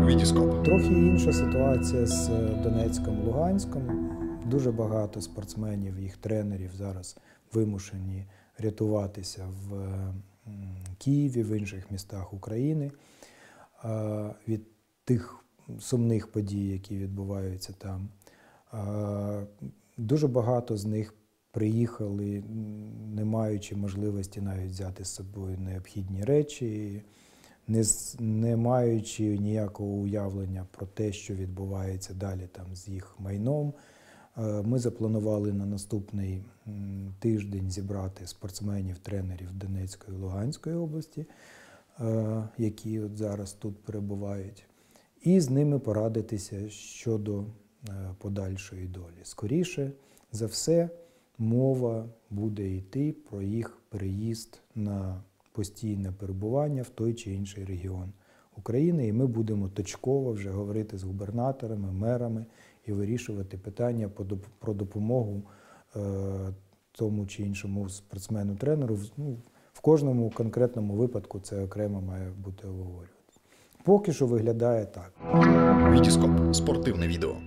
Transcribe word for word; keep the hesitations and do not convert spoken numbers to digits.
Вітіскоп. Трохи інша ситуація з Донецьком, Луганськом. Дуже багато спортсменів, їх тренерів зараз вимушені рятуватися в Києві, в інших містах України від тих сумних подій, які відбуваються там. Дуже багато з них приїхали, не маючи можливості навіть взяти з собою необхідні речі, не, не маючи ніякого уявлення про те, що відбувається далі там з їх майном. Ми запланували на наступний тиждень зібрати спортсменів, тренерів Донецької і Луганської області, які от зараз тут перебувають, і з ними порадитися щодо подальшої долі. Скоріше за все, мова буде йти про їх переїзд на постійне перебування в той чи інший регіон України, і ми будемо точково вже говорити з губернаторами, мерами і вирішувати питання про допомогу тому чи іншому спортсмену-тренеру. Ну, в кожному конкретному випадку це окремо має бути обговорюватися. Поки що виглядає так. Вітіскоп. Спортивне відео.